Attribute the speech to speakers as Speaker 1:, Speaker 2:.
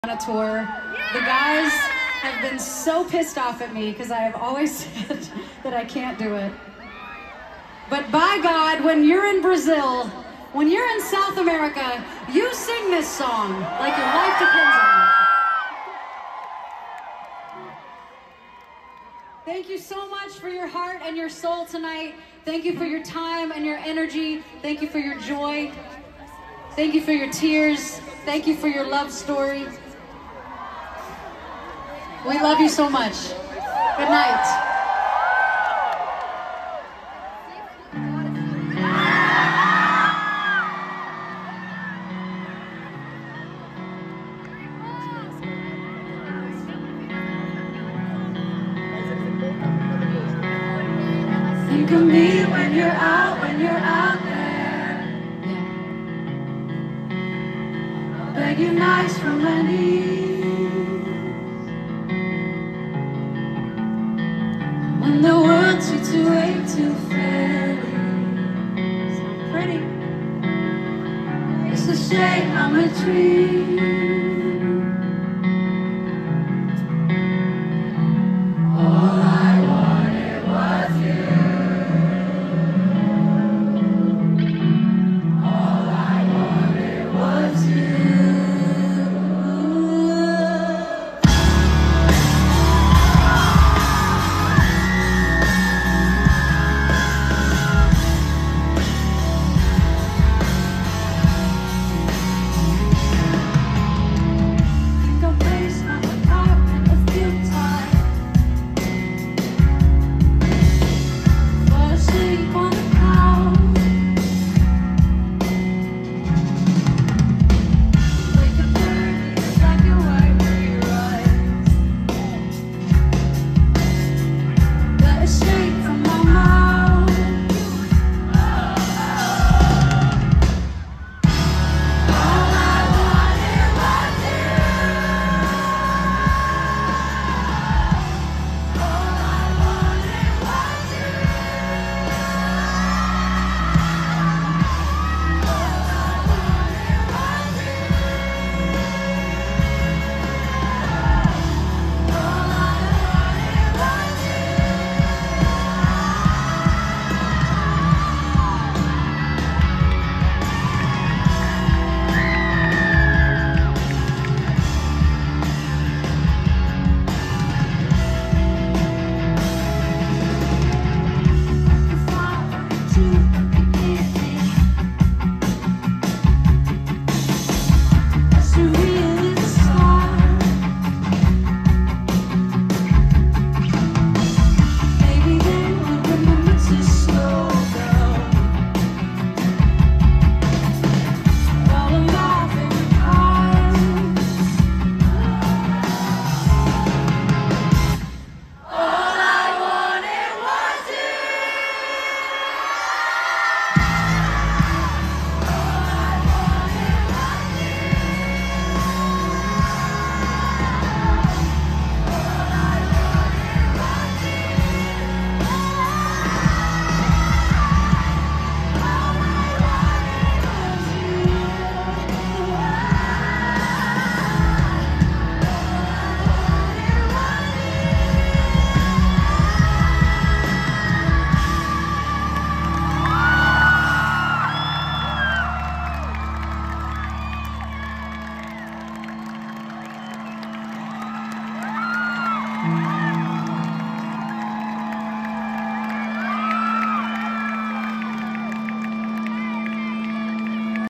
Speaker 1: on a tour. The guys have been so pissed off at me because I have always said that I can't do it. But by God, when you're in Brazil, when you're in South America, you sing this song like your life depends on it. Thank you so much for your heart and your soul tonight. Thank you for your time and your energy. Thank you for your joy. Thank you for your tears. Thank you for your love story. We love you so much. Good night. Think of me when you're out there. Yeah. Beg you nice from my knees. When the world treats you way too fairly. So pretty. It's a shame I'm a dream.